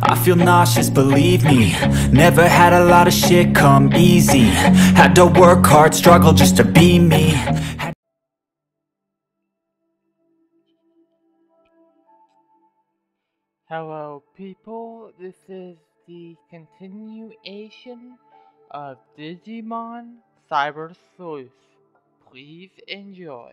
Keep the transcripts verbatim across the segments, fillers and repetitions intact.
I feel nauseous, believe me. Never had a lot of shit come easy. Had to work hard, struggle just to be me. Hello people, this is the continuation of Digimon Cyber Sleuth. Please enjoy.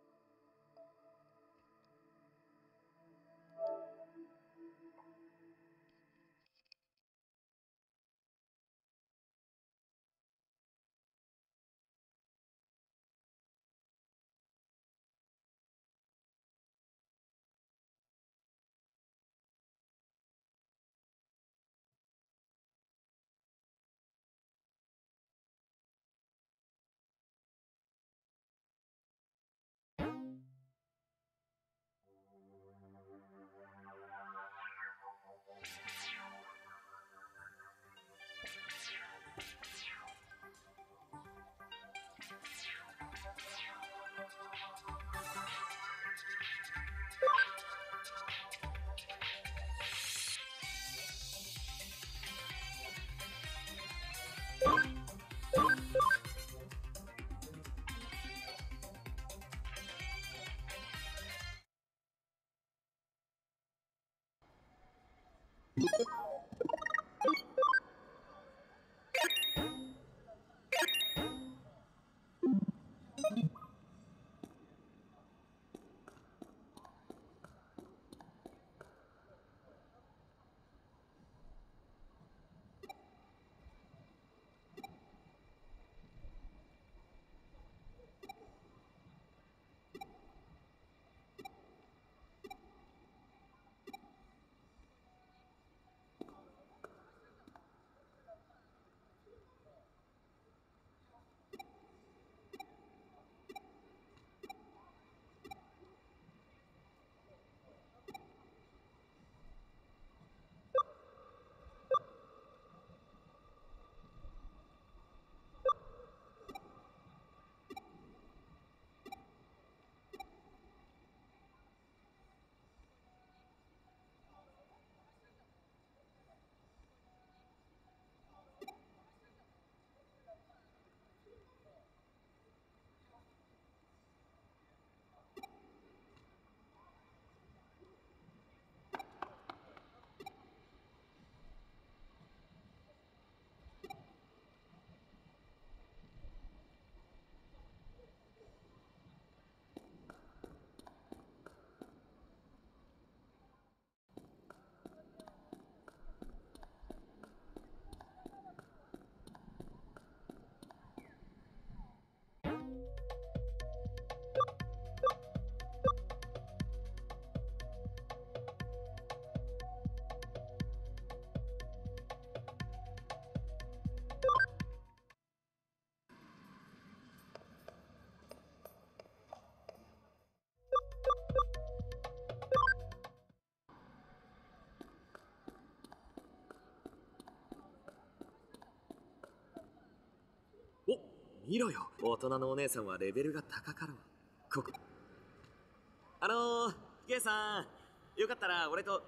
お、見ろよ。大人のお姉さんはレベルが高かろう。ここ。あのー、ゲイさん、よかったら俺と。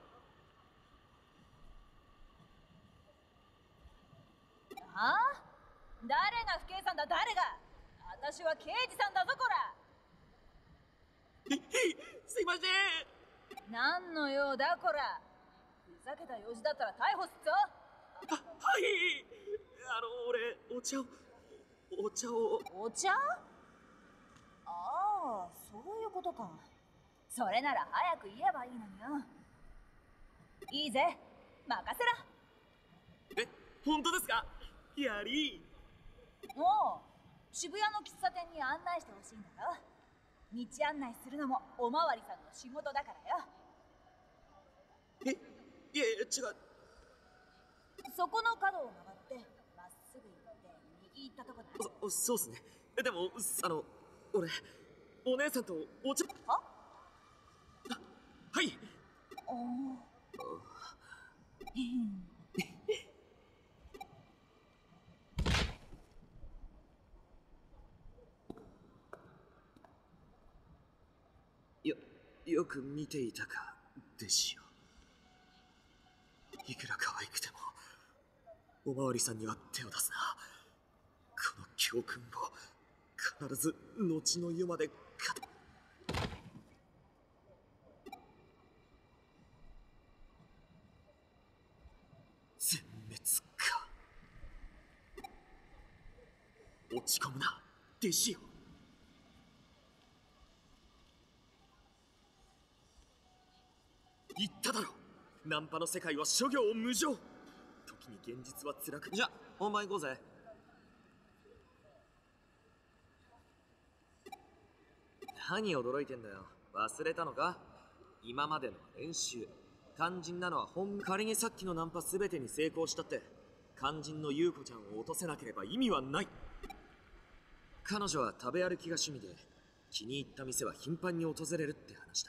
ああ？誰が不敬さんだ、誰が？私は刑事さんだぞ、こら。 へへ、すいません。 何の用だ、こら。ふざけた用事だったら逮捕すっぞ。 は、はい。あの、俺、お茶を。お茶を。 お茶？ああ、そういうことか。それなら早く言えばいいのによ。いいぜ、任せろ。 え、本当ですか？やり。 おう、渋谷の喫茶店に案内してほしいんだろ。道案内するのもおまわりさんの仕事だからよ。 え、いやいや、違う。 そこの角を曲がってまっすぐ行って右行ったとこだ。 そ、そうっすね。でも、あの、俺、お姉さんとお茶。 は？ あ、はい。 おお。 よ、よく見ていたか、弟子よ。 いくら可愛くてもおまわりさんには手を出すな。この教訓を必ず後の世まで勝て。全滅か。落ち込むな弟子よ。言っただろ、ナンパの世界は諸行無常。時に現実は辛く。じゃ本番行こうぜ。何驚いてんだよ、忘れたのか。今までの練習、肝心なのは本。仮にさっきのナンパ全てに成功したって肝心の優子ちゃんを落とせなければ意味はない。彼女は食べ歩きが趣味で気に入った店は頻繁に訪れるって話だ。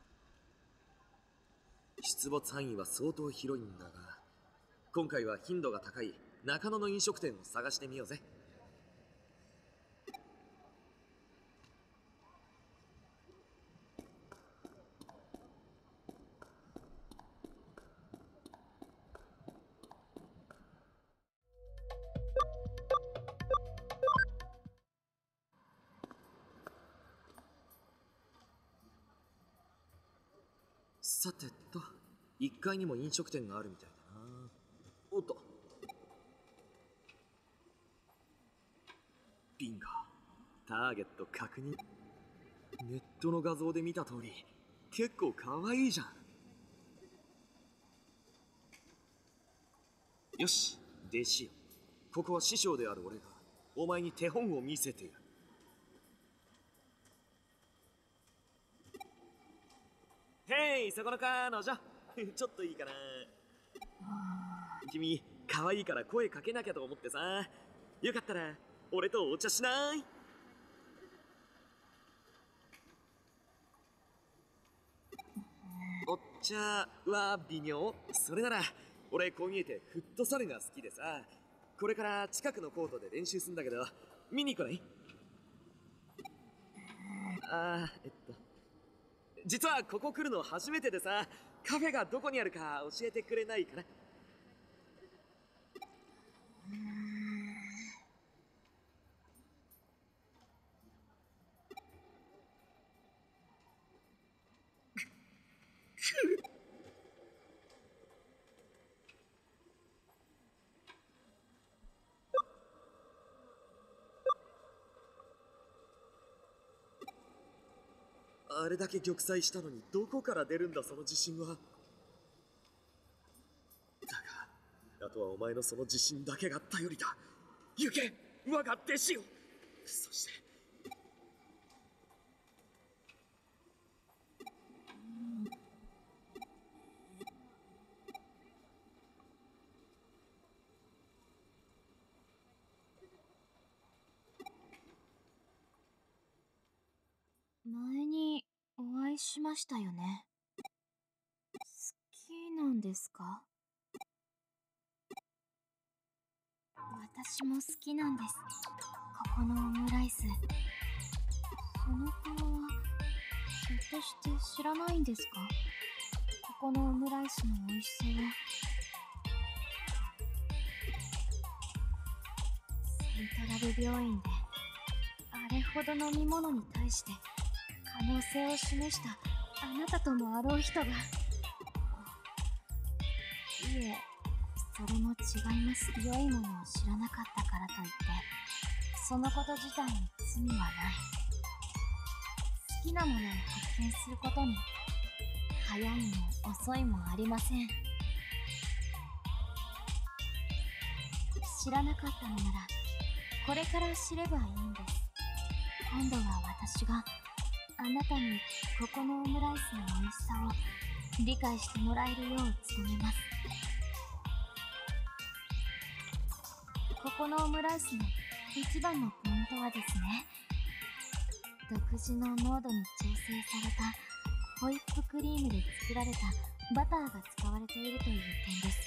出没範囲は相当広いんだが、今回は頻度が高い中野の飲食店を探してみようぜ。さてと、いっかいにも飲食店があるみたいだな。おっと、ビンゴ、ターゲット確認。ネットの画像で見た通り結構可愛いじゃん。よし弟子よ、ここは師匠である俺がお前に手本を見せてやる。へい、そこの彼女ちょっといいかな。君可愛いから声かけなきゃと思ってさ、よかったら俺とお茶しない？お茶は微妙。それなら俺こう見えてフットサルが好きでさ、これから近くのコートで練習するんだけど見に来ない？あーえっと実はここ来るの初めてでさ、カフェがどこにあるか教えてくれないかな？あれだけ玉砕したのにどこから出るんだその自信は。だがあとはお前のその自信だけが頼りだ。行け我が弟子よ。そして前にお会いしましたよね。好きなんですか？私も好きなんです。ここのオムライス。その顔はひょっとして知らないんですか？ここのオムライスの美味しさを。セントラル病院であれほど飲み物に対して可能性を示したあなたともあろう人が。いえ、それも違います。良いものを知らなかったからといってそのこと自体に罪はない。好きなものを発見することに早いも遅いもありません。知らなかったのならこれから知ればいいんです。今度は私があなたにここのオムライスの美味しさを理解してもらえるよう努めます。ここのオムライスの一番のポイントはですね、独自の濃度に調整されたホイップクリームで作られたバターが使われているという点です。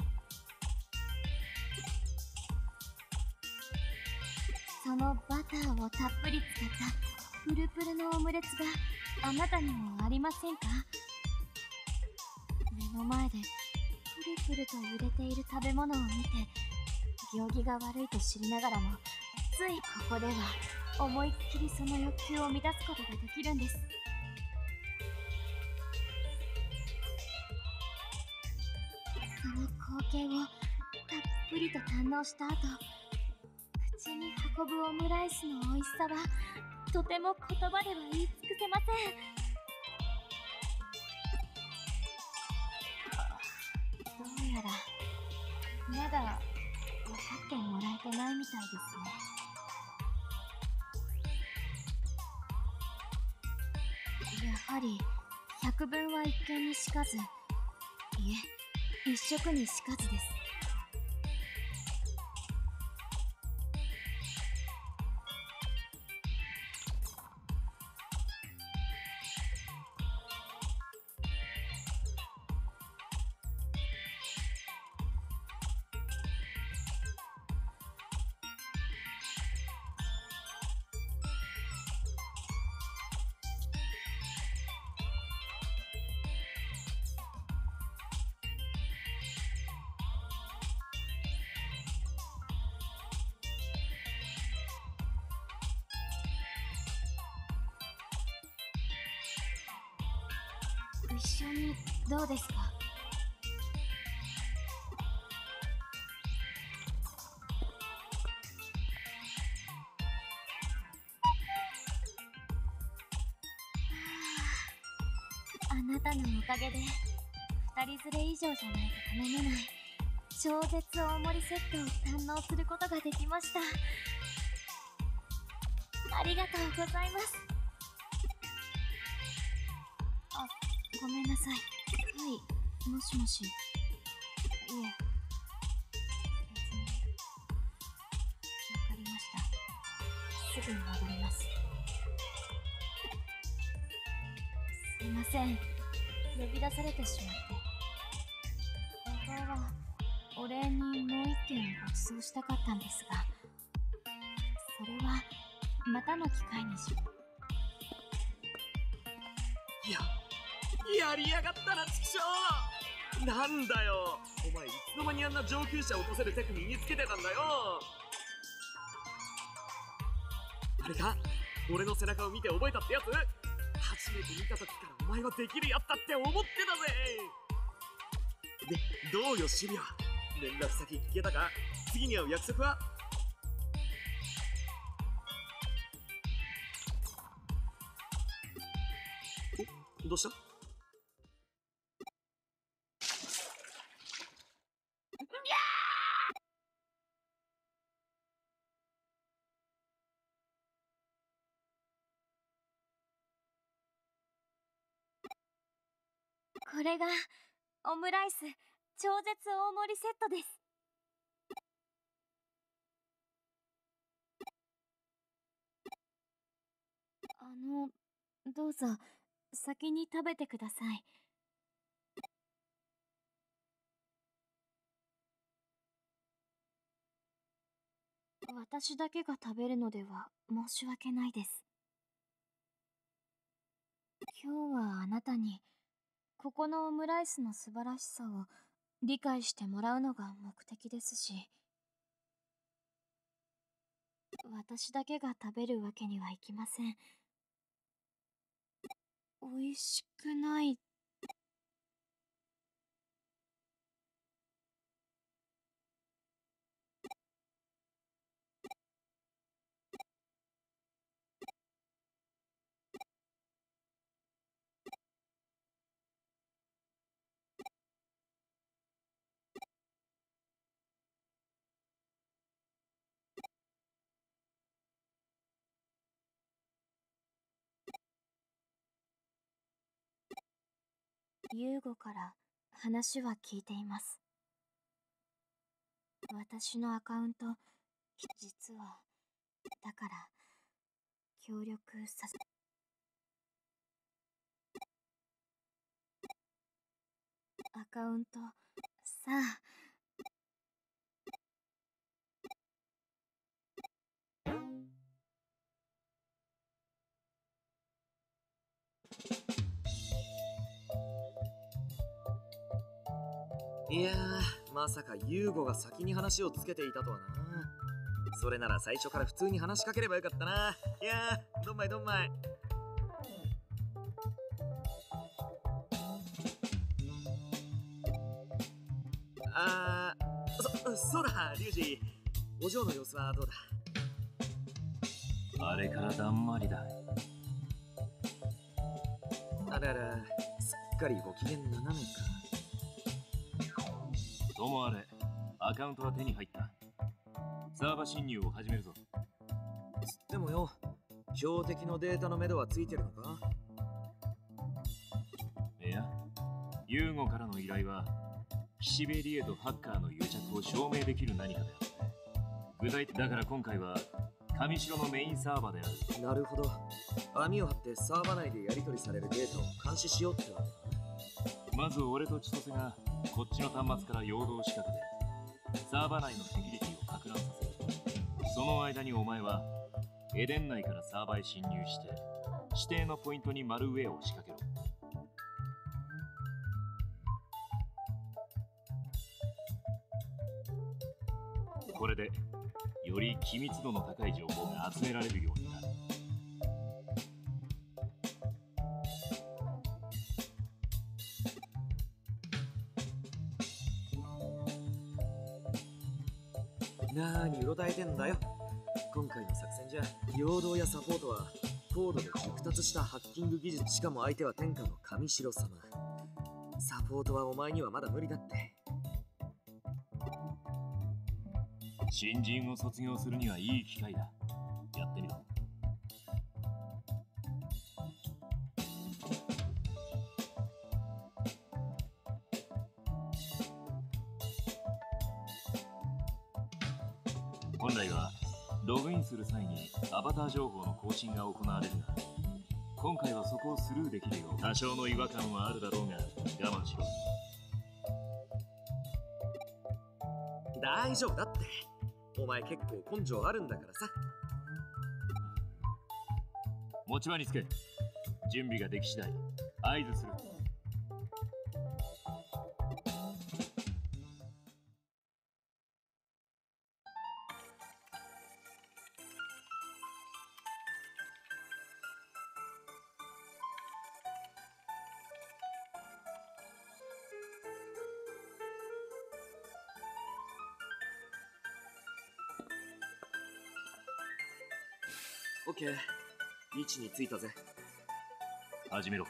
そのバターをたっぷり使ったプルプルのオムレツがあなたにもありませんか？目の前でププルと揺れている食べ物を見て行儀が悪いと知りながらも、ついここでは思いっきりその欲求を満たすことができるんです。その光景をたっぷりと堪能した後、口に運ぶオムライスの美味しさはとても言葉では言い尽くせません。どうやらまだ分かってもらえてないみたいですね。やはり百聞は一見にしかず、いえ一食にしかずです。一緒にどうですか？あなたのおかげで二人連れ以上じゃないと頼めない超絶大盛りセットを堪能することができました。ありがとうございます。あ、ごめんなさい。はい、もしもし。いえ、別に。わかりました。すぐに戻ります。すいません、呼び出されてしまって。本当はお礼にもう一件ご馳走したかったんですが、それはまたの機会にし。 いや、やりやがったな、チキショー。なんだよ、お前いつの間にあんな上級者を落とせるテク身につけてたんだよ。あれか、俺の背中を見て覚えたってやつ。初めて見た時からお前はできるやつだって思ってたぜ。で、どうよシビア、連絡先聞けたか？次に会う約束は？お、どうした？ これがオムライス超絶大盛りセットです。あの、どうぞ先に食べてください。私だけが食べるのでは申し訳ないです。今日はあなたにここのオムライスの素晴らしさを理解してもらうのが目的ですし、私だけが食べるわけにはいきません。美味しくない。ユーゴから話は聞いています。私のアカウント、実は、だから、協力させ。アカウント、さあ。 いやー、まさかユーゴが先に話をつけていたとはな。それなら最初から普通に話しかければよかったな。いやー、どんまいどんまい。あー、そ、そうだ、リュウジ。お嬢の様子はどうだ？ あれからだんまりだ。 あらら、すっかりご機嫌斜めか。 ともあれ、アカウントは手に入った。サーバー侵入を始めるぞ。 つってもよ、標的のデータの目処はついてるのか？ いや、ユーゴからの依頼は岸辺理恵とハッカーの癒着を証明できる何かだよ。具体的だから今回は上城のメインサーバーである。 なるほど。網を張ってサーバー内でやり取りされるデータを監視しようってわけだ。 まず俺と千歳がこっちの端末から陽動仕掛けてサーバー内のセキュリティを攪乱させる。その間にお前はエデン内からサーバーへ侵入して指定のポイントにマルウェアを仕掛けろ。これでより機密度の高い情報が集められるようになる。 なーにうろたえてんだよ。今回の作戦じゃ陽動やサポートは高度で熟達したハッキング技術、しかも相手は天下の上城様。サポートはお前にはまだ無理だって。 新人を卒業するにはいい機会だ。やってみろ。本来はログインする際にアバター情報の更新が行われるが、今回はそこをスルーできるよう多少の違和感はあるだろうが我慢しろ。 大丈夫だって。お前結構根性あるんだからさ。 持ち場につけ。準備ができ次第合図する。 オッケー、位置についたぜ。 始めろ。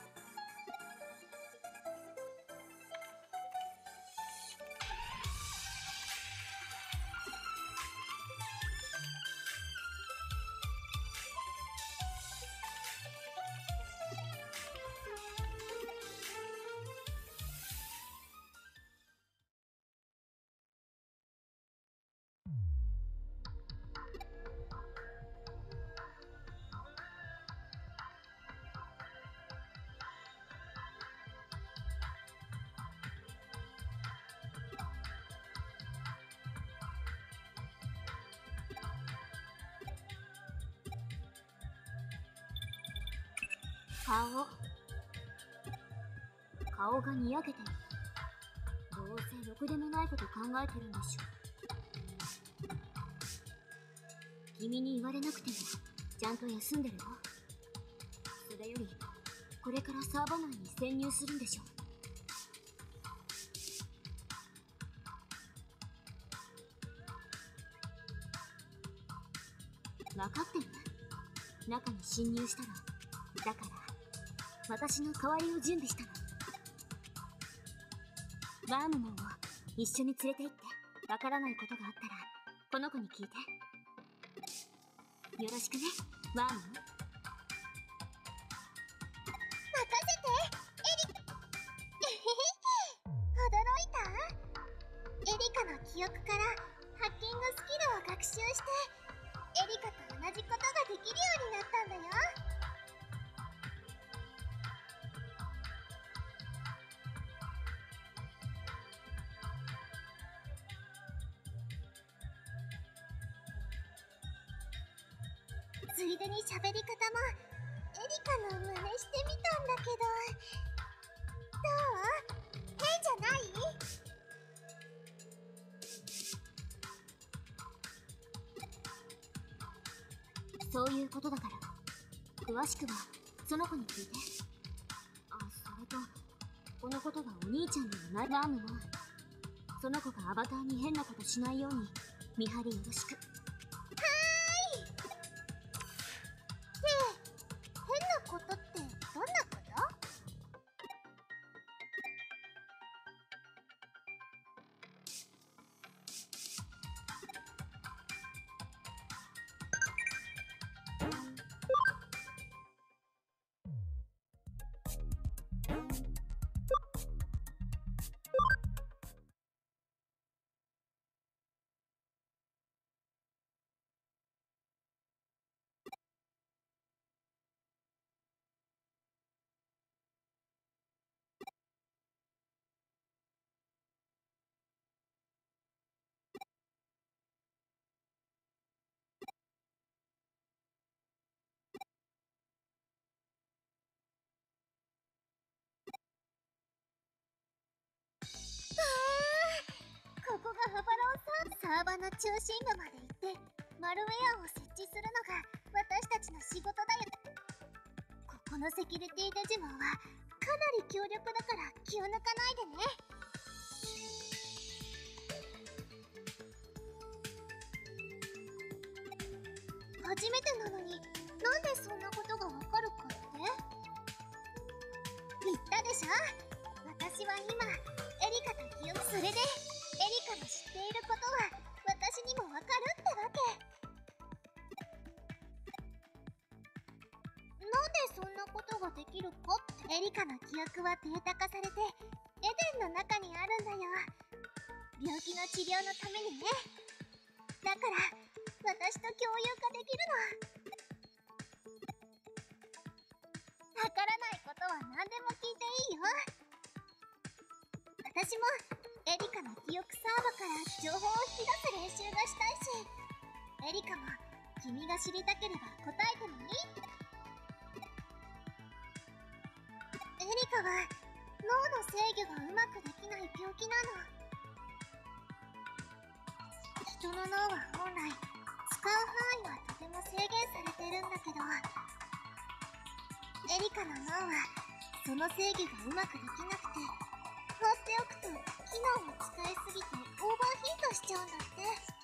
顔顔がにやけてる。どうせろくでもないこと考えてるんでしょ。君に言われなくてもちゃんと休んでるよ。それよりこれからサーバー内に潜入するんでしょ。分かってる。中に侵入したのだから私の代わりを準備したの。ワームモンを一緒に連れて行って。わからないことがあったらこの子に聞いて。よろしくね、ワームモン。 任せて、エリカ。驚いた？エリカの記憶からハッキングスキルを学習してエリカと同じことができるようになったんだよ。ついでに喋り方もエリカの真似してみたんだけど、どう？変じゃない？ そういうことだから。詳しくはその子に聞いて。あ、それとこのことがお兄ちゃんにもない。ラームもその子がアバターに変なことしないように見張りよろしく。 はーい。で、変なことってどんなこと？ここがハバロンサーサーバーの中心部まで行ってマルウェアを設置するのが私たちの仕事だよ。ここのセキュリティデジモンはかなり強力だから気を抜かないでね。初めてなのになんでそんなことがわかるかって？言ったでしょ、私は今エリカと記憶。それでエリカの知っていることは私にもわかるってわけ。なんでそんなことができるかって。エリカの記憶はデータ化されてエデンの中にあるんだよ。病気の治療のためにね。だから私と共有化できるの。わからないことは何でも聞いていいよ。私もエリカの記憶サーバから情報を引き出す練習がしたいし、エリカも君が知りたければ答えてもいい？エリカは脳の制御がうまくできない病気なの。人の脳は本来使う範囲はとても制限されてるんだけど、エリカの脳はその制御がうまくできなくて、放っておくと機能を使いすぎてオーバーヒートしちゃうんだって。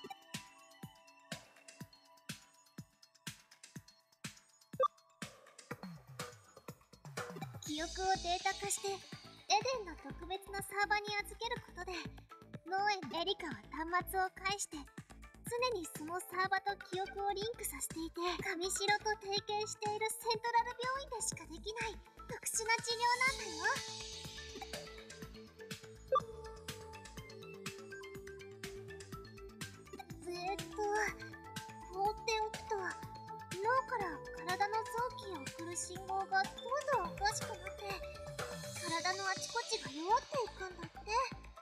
記憶をデータ化してエデンの特別なサーバに預けることで、脳へのエリカは端末を介して常にそのサーバと記憶をリンクさせていて、神城と提携しているセントラル病院でしかできない特殊な治療なんだよ。えーっと放っておくと脳から体の臓器へ送る信号がどんどんおかしくなって、体のあちこちが弱っていくんだって。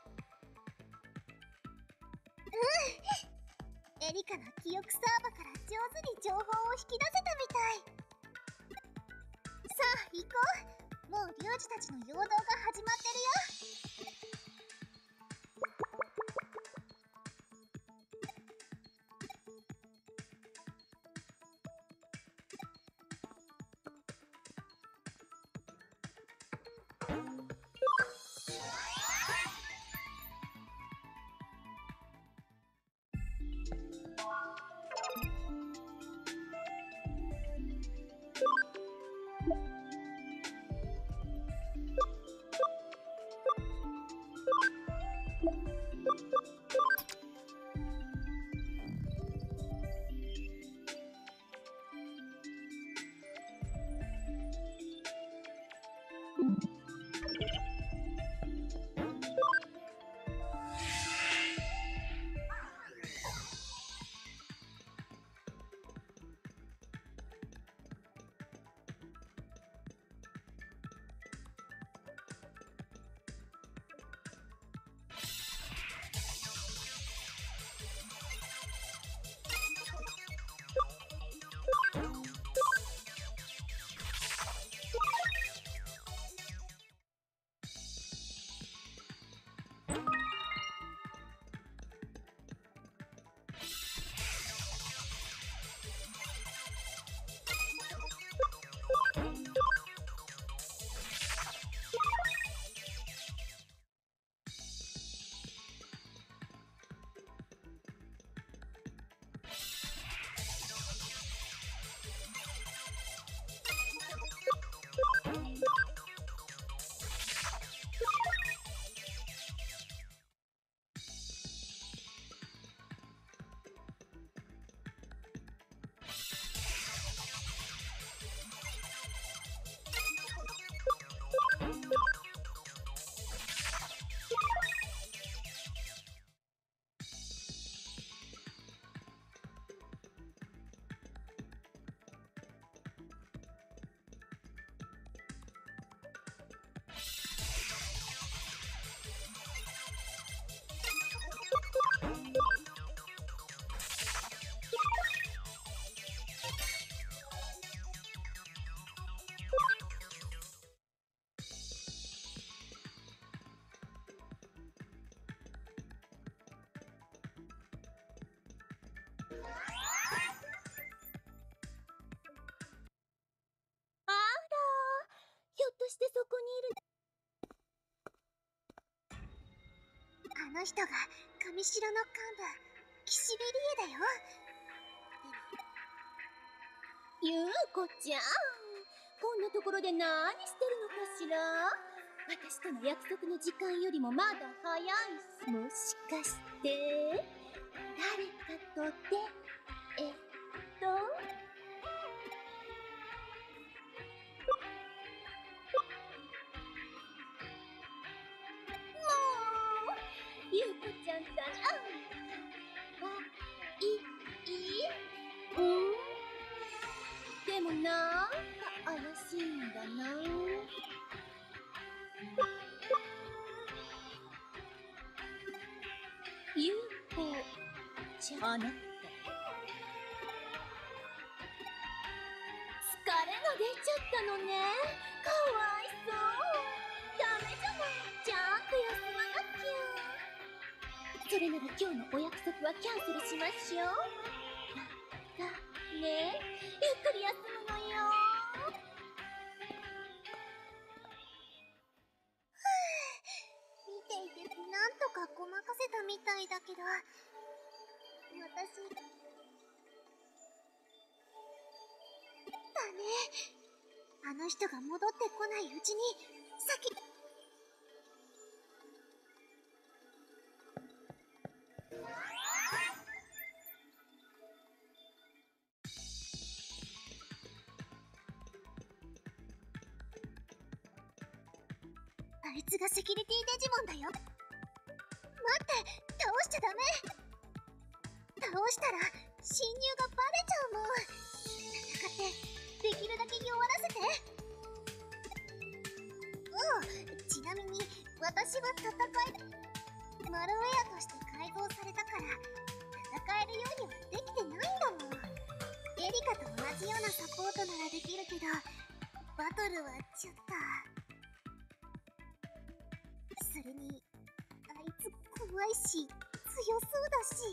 うん、エリカの記憶サーバから上手に情報を引き出せたみたい。さあ行こう。もうリュウジたちの陽動が始まってるよ。 あら、ひょっとしてそこにいる。あの人が神城の幹部、岸辺理恵だよ。ゆうこちゃん、こんなところで何してるのかしら。私との約束の時間よりもまだ早いし、もしかして誰かとでえっともうゆうこちゃんったらはいいうんでもなんか怪しいんだな。ゆうこちゃん、あなた疲れが出ちゃったのね。かわいそう。ダメじゃない、ちゃんと休まなきゃ。それなら今日のお約束はキャンセルしましょう。だね、ゆっくり休むのよ。見ていてなんとかごまかせたみたいだけど、私だね。あの人が戻ってこないうちに先。あいつがセキュリティデジモンだよ。待って、倒しちゃダメ。倒したら侵入がバレちゃうもん。戦ってできるだけ弱らせて。うん、ちなみに私は戦えマルウェアとして改造されたから戦えるようにはできてないんだもん。エリカと同じようなサポートならできるけど、バトルはちょっと。それにあいつ怖いし強そうだし。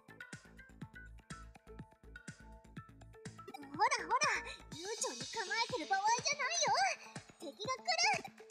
ほらほら、悠長に構えてる場合じゃないよ。敵が来る。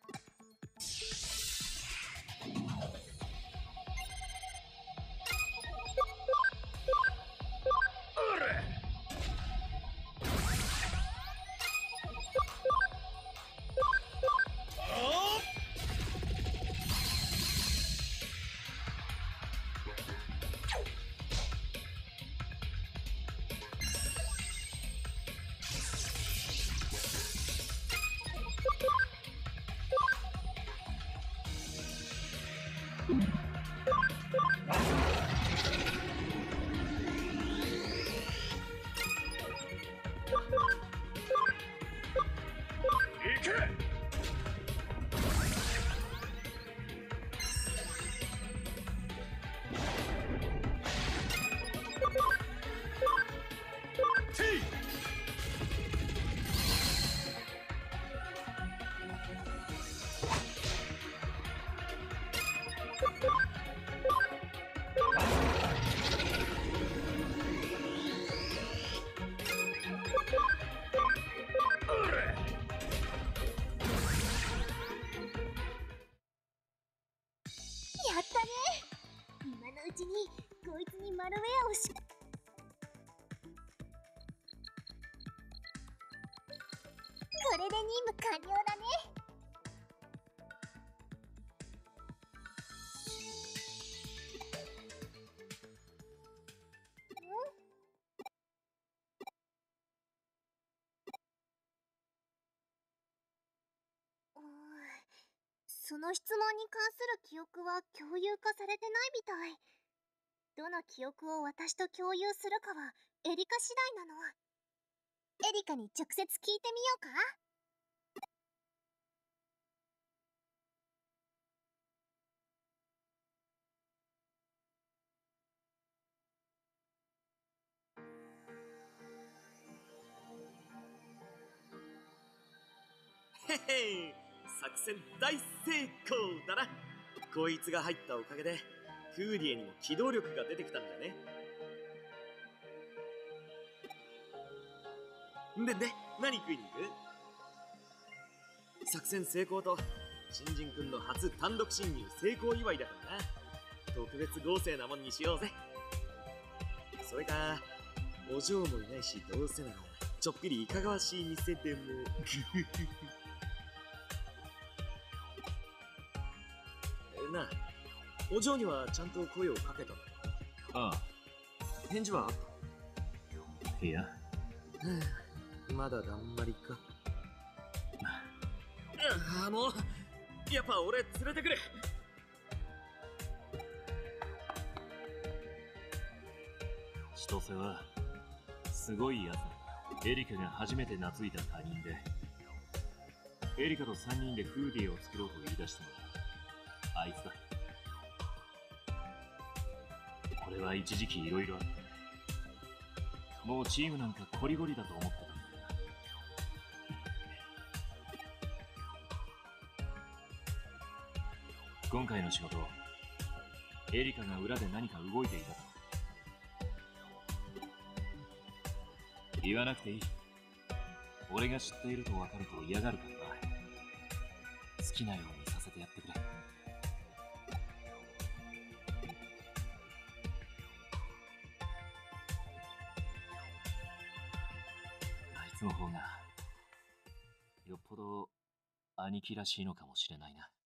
やったね。今のうちにこいつにマルウェアをしこれで任務完了だね。その質問に関する記憶は共有化されてないみたい。どの記憶を私と共有するかはエリカ次第なの。エリカに直接聞いてみようか。 へへ、作戦大成功だな。こいつが入ったおかげでフーリエにも機動力が出てきたんだね。 でで、何食いに行く？作戦成功と新人くんの初単独侵入成功祝いだからな。特別豪勢なもんにしようぜ。それかお嬢もいないし、どうせならちょっぴりいかがわしい店でも。なあ、お嬢にはちゃんと声をかけたの？ ああ。 返事はあった？ いや。 まだだんまりか。ああ、もうやっぱ俺連れてくれ。 千歳はすごいやつだ。エリカが初めて懐いた他人で、エリカとさんにんでフーディーを作ろうと言い出したのはあいつだ。これは一時期いろいろあった。もうチームなんかコリゴリだと思ってたんだよな。今回の仕事、エリカが裏で何か動いていたと。言わなくていい。俺が知っていると分かると嫌がるからな。好きなようにさせてやってくれ。あいつの方がよっぽど兄貴らしいのかもしれないな。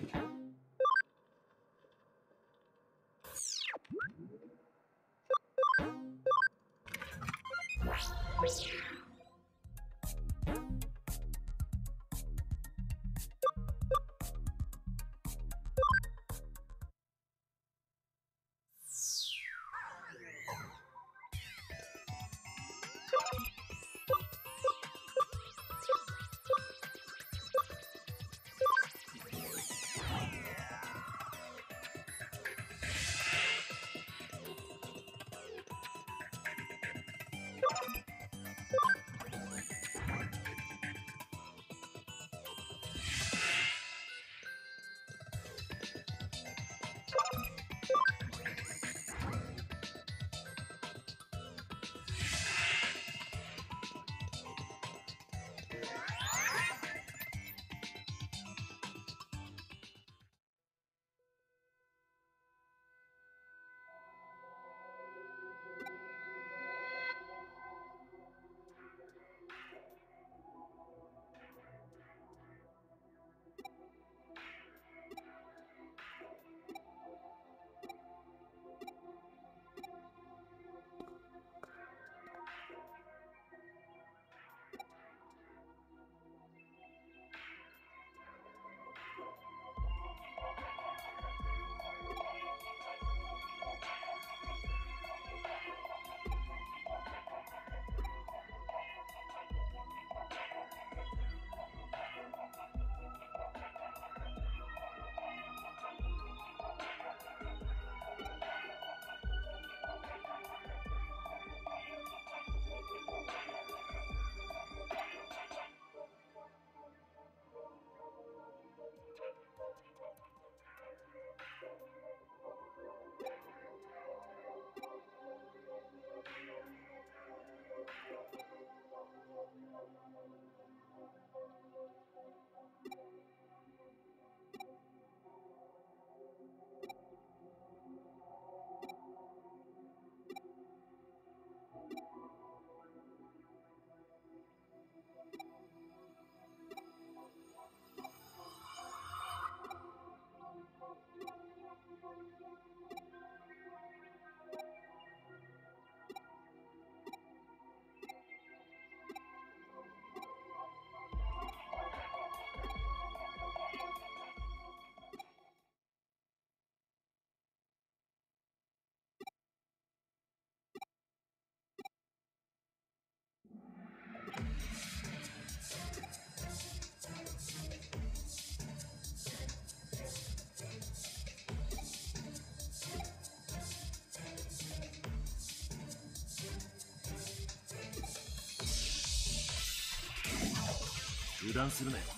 油断するなよ。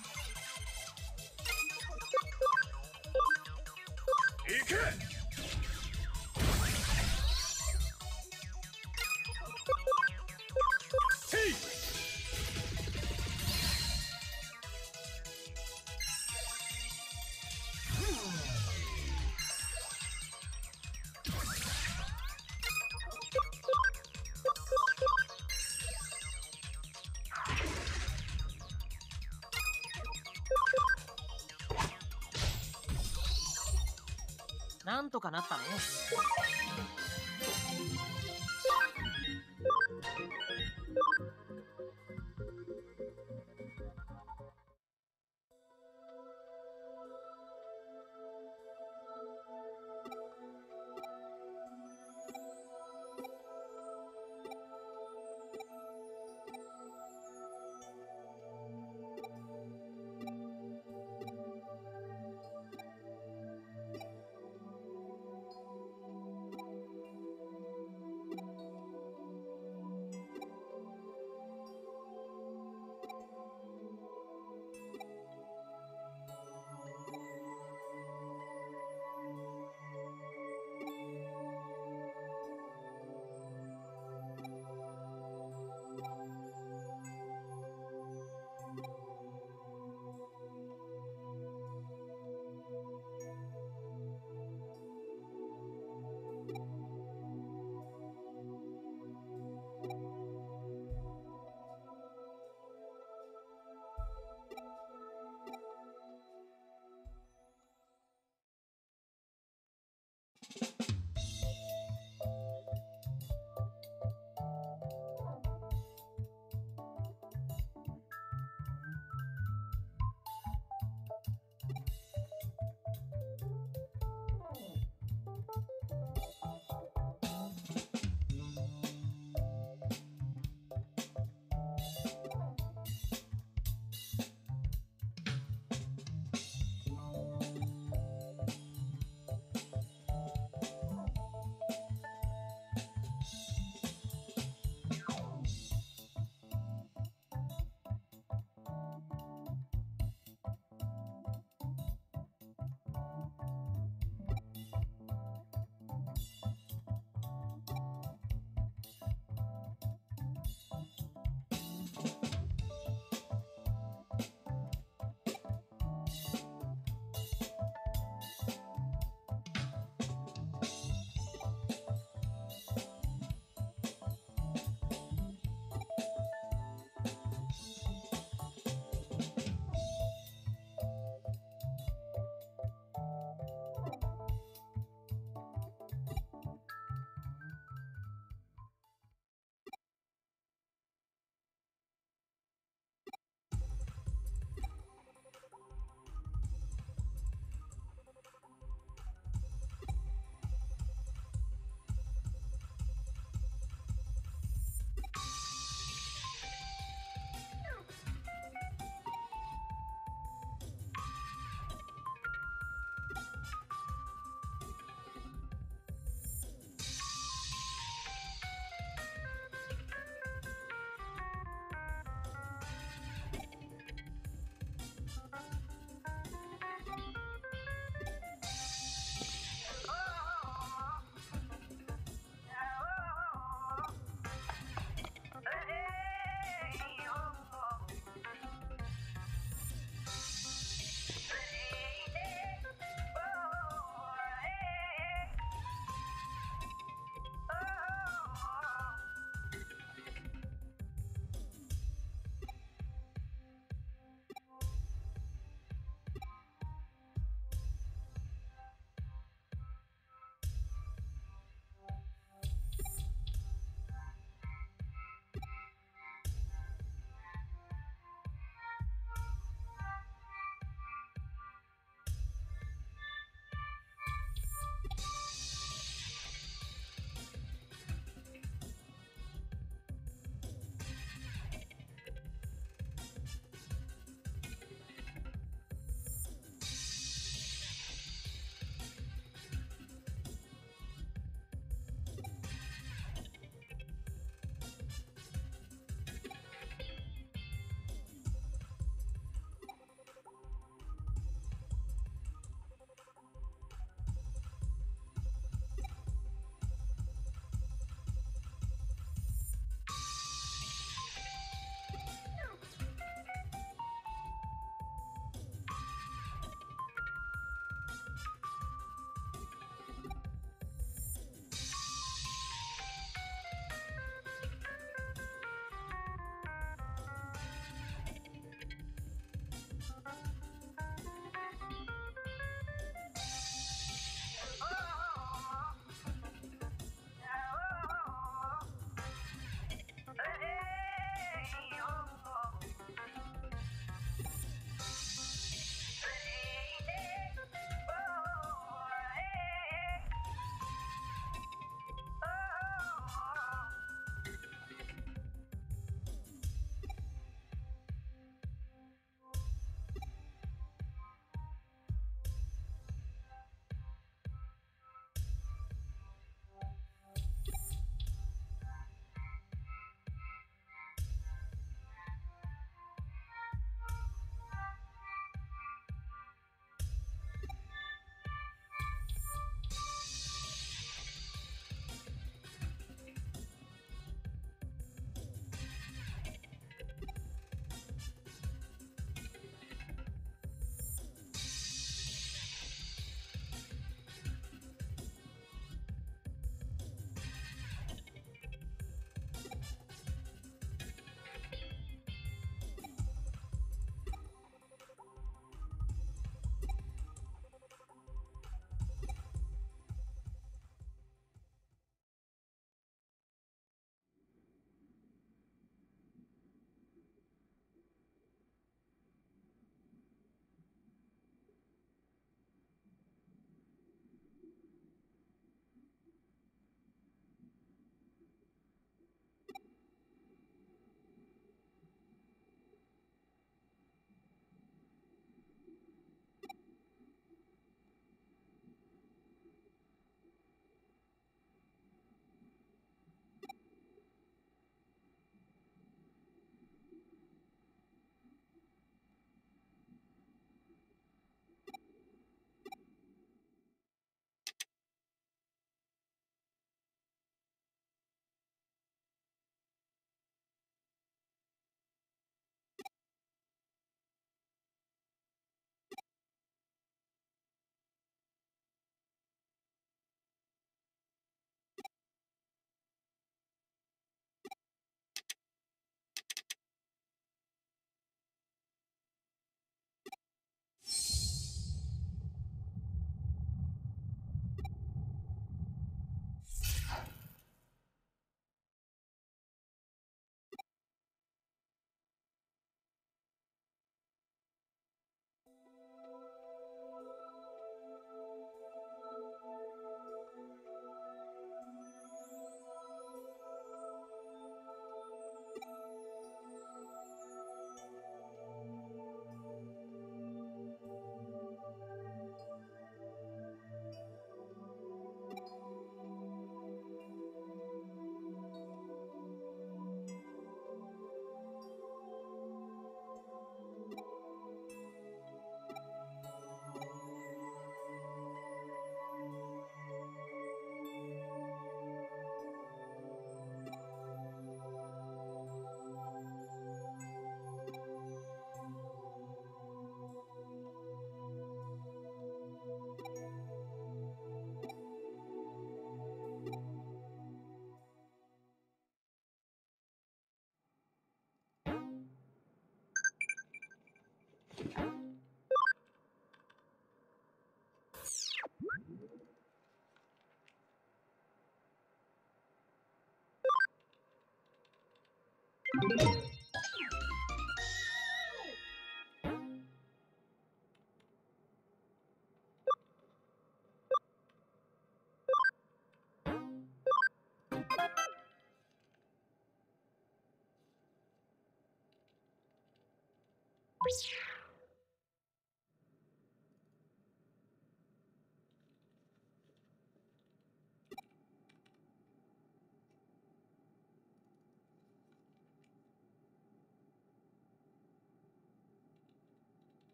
行け。 なんとかなったね。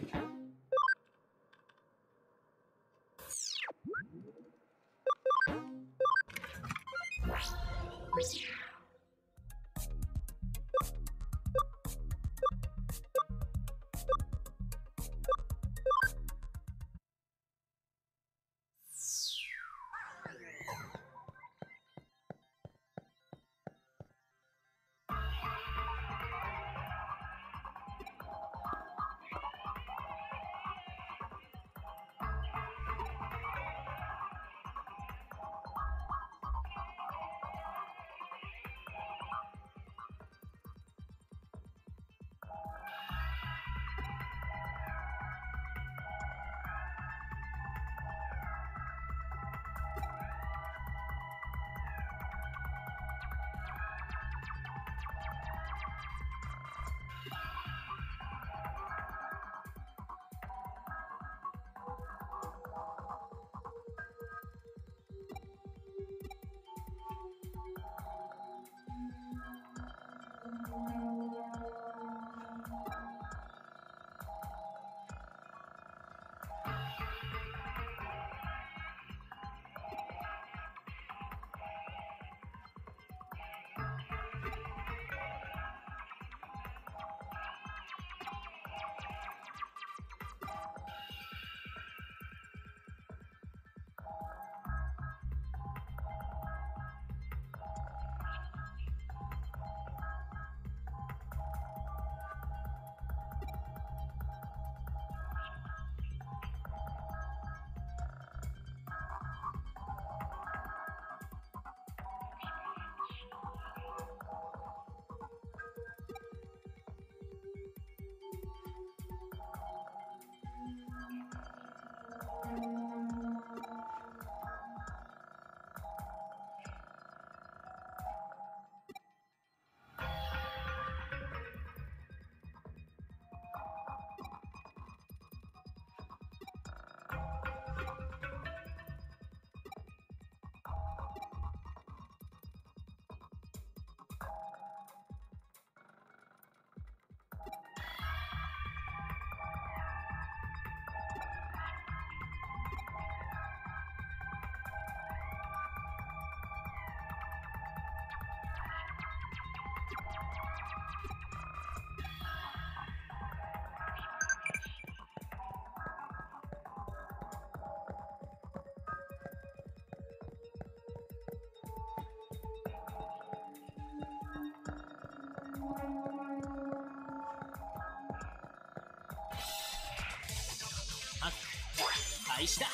開始だ。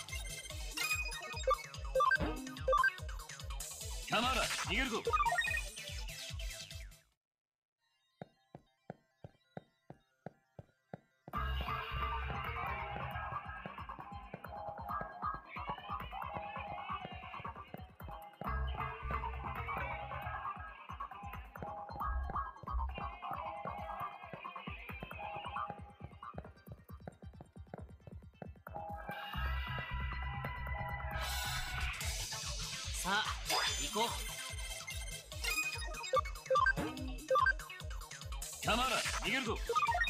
カマーラ逃げるぞ。 さあ行こう。カマーラ逃げるぞ。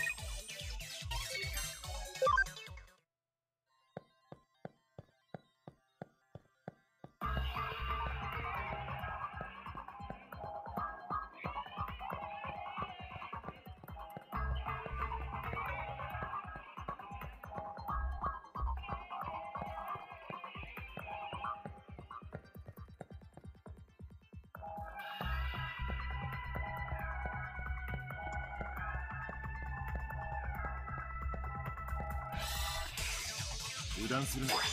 油断するな。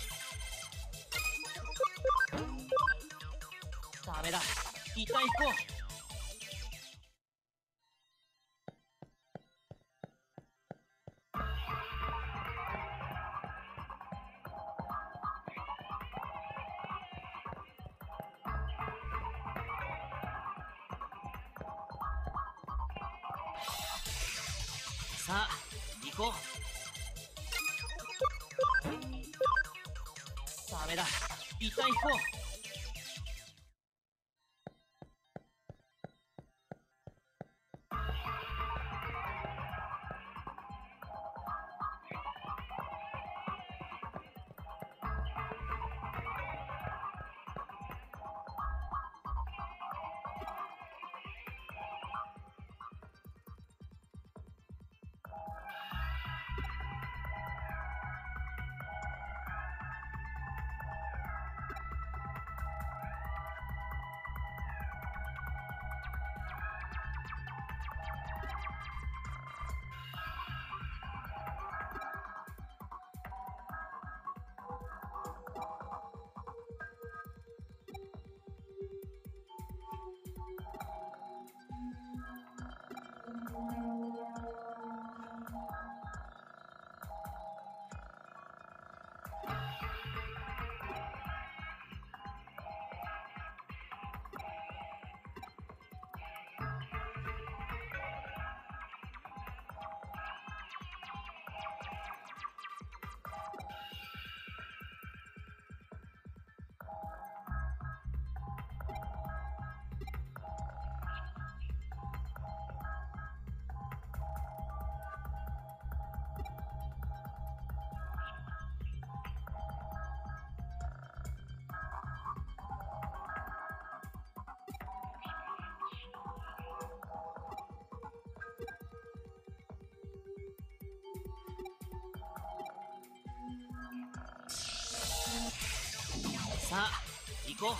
ダメだ、一旦行こう。さあ行こう。ダメだ、一旦行こう。 さあ行こう。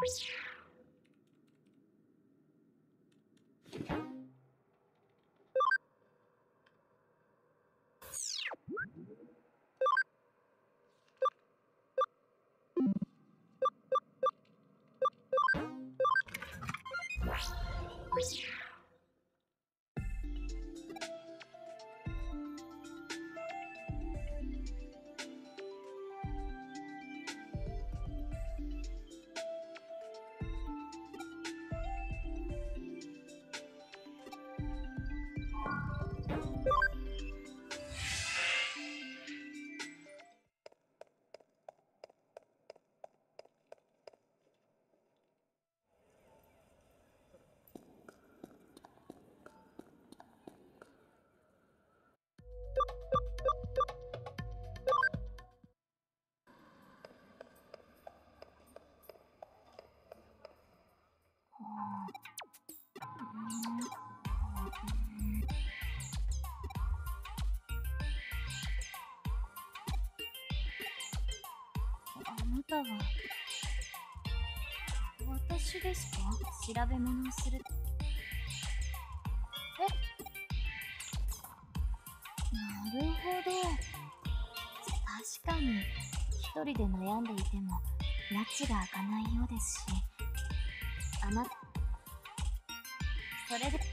あなたは私ですか？調べ物をする。え？なるほど。確かに一人で悩んでいても拉致が開かないようですし、あなたそれで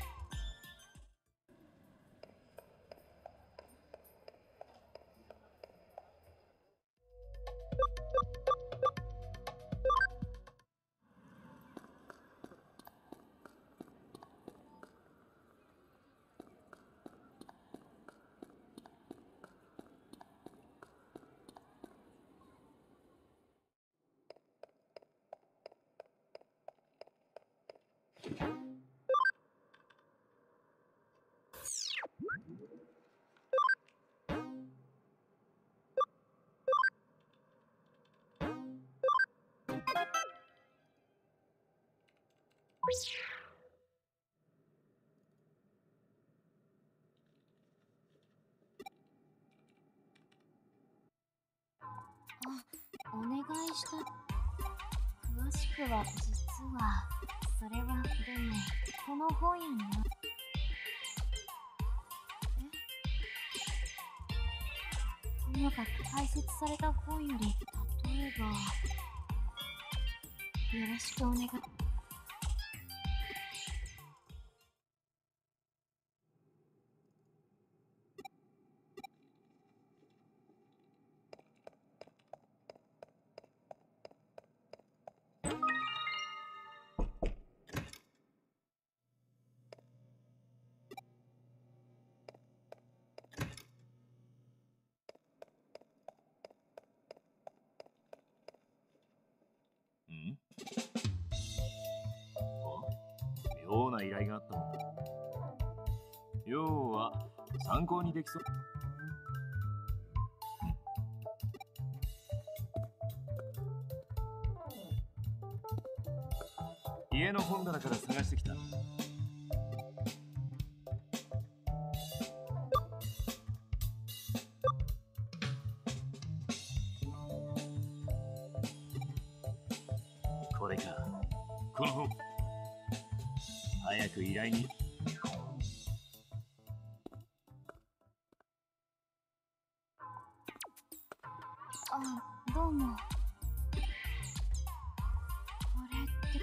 あ、お願いした詳しくは実はそれはでもこの本屋にあえともかく解説された本より例えばよろしくお願い。 妙な依頼があったもんだ。要は参考にできそう。うん、家の本棚から探してきた。これか、この本。早く依頼に。 あ、どうも。これって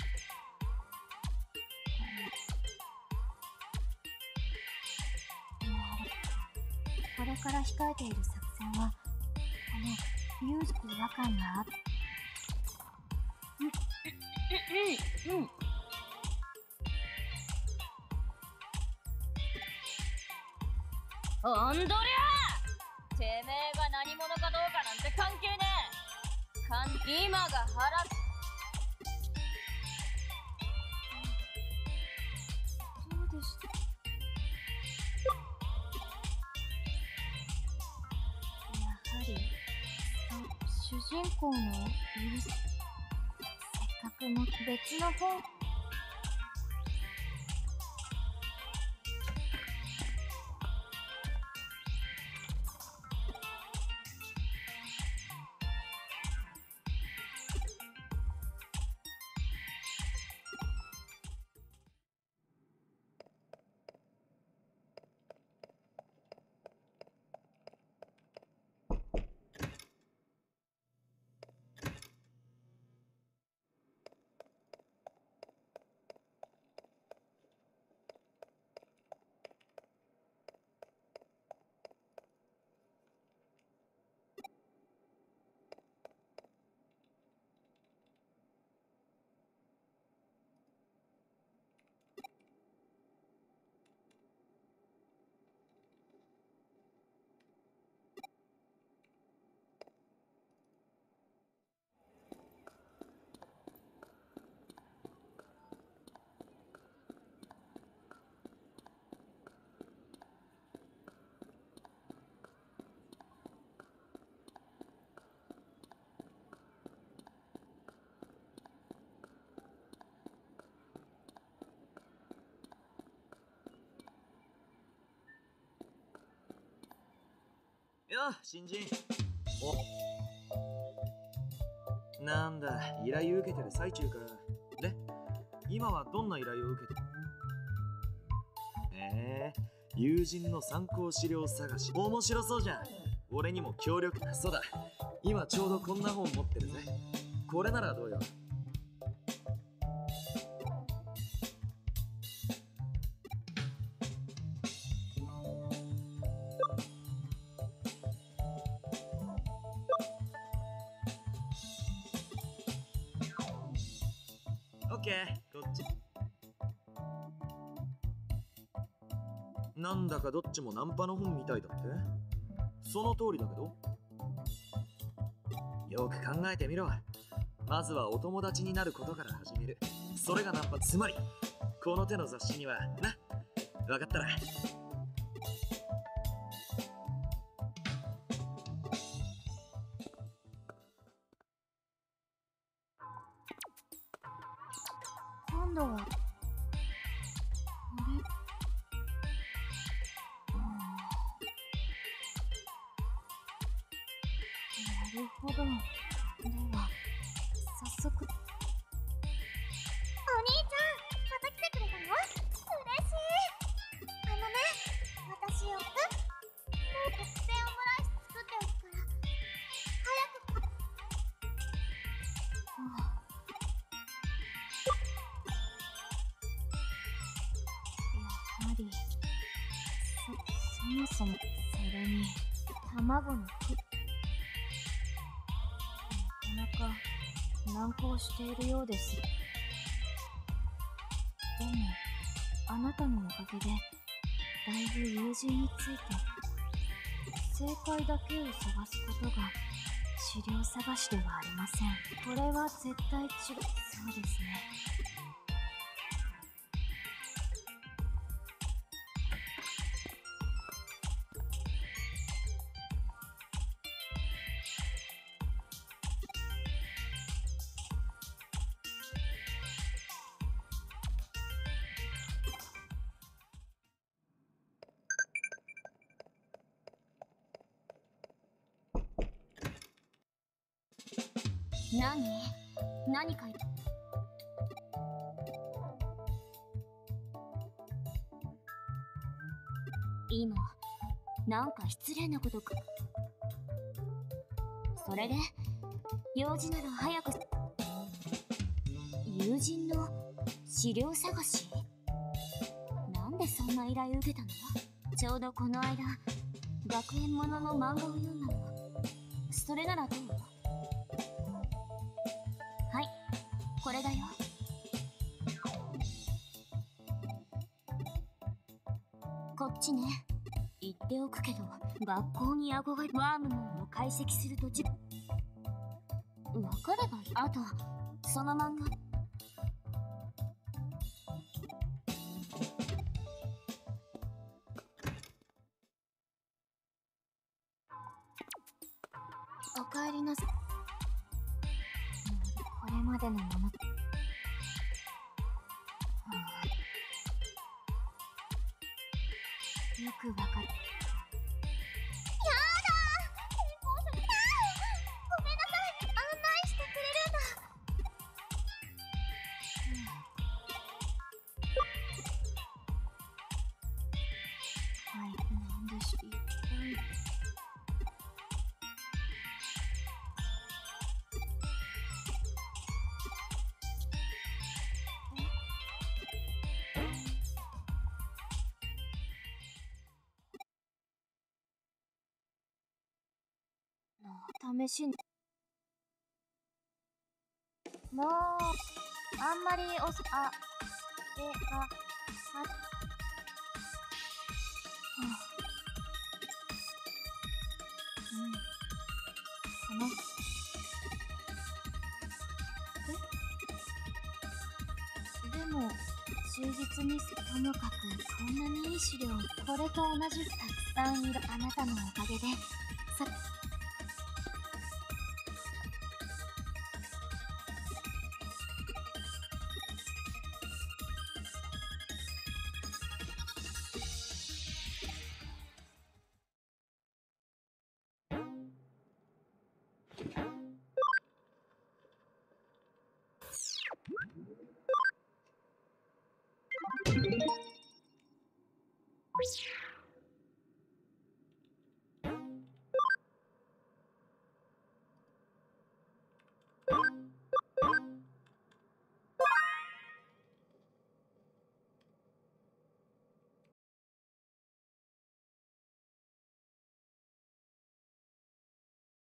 これから控えている作戦はこの有事違和感があっうんうんうんおんどりゃー、てめえが何者かどうかなんて関係ねえ。かん今が腹そうでした。やはり主人公の許すせっかくの別の本や、新人。お。なんだ、依頼受けてる最中か。で、今はどんな依頼を受けてる？えー、友人の参考資料探し。面白そうじゃん。俺にも協力。そうだ、今ちょうどこんな本持ってるぜ。これならどうよ。オッケー、こっち。なんだかどっちもナンパの本みたいだって。その通りだけど。よく考えてみろ。まずはお友達になることから始める。それがナンパ。つまりこの手の雑誌にはな。分かったら。 今度はあれ、なるほど。では早速。 お兄ちゃん、また来てくれたの？嬉しい。あのね、私をえもう特製オムライス作っておくから早く。 やはりそそもそも、それに卵のくなかなか難航しているようです。でもあなたのおかげでだいぶ友人について正解だけを探すことが資料探しではありません。これは絶対違う。そうですね。 何？何書いて？今なんか失礼なことか。それで用事なら早く。友人の資料探し？なんでそんな依頼受けたの？ちょうどこの間学園ものの漫画を読んだの。それならどう？これだよ。こっちね。言っておくけど、学校に憧れワームモンを解析するとじわかればいい。あとその漫画おかえりなさい。これまでのもの、よくわかる。やだ、成功された。ごめんなさい、案内してくれるんだ。はい、なんでしょう。一体試しにもうあんまりおそあでかはうんそのえでも忠実にともかくこんなにいい資料、これと同じたくさんいるあなたのおかげでさす。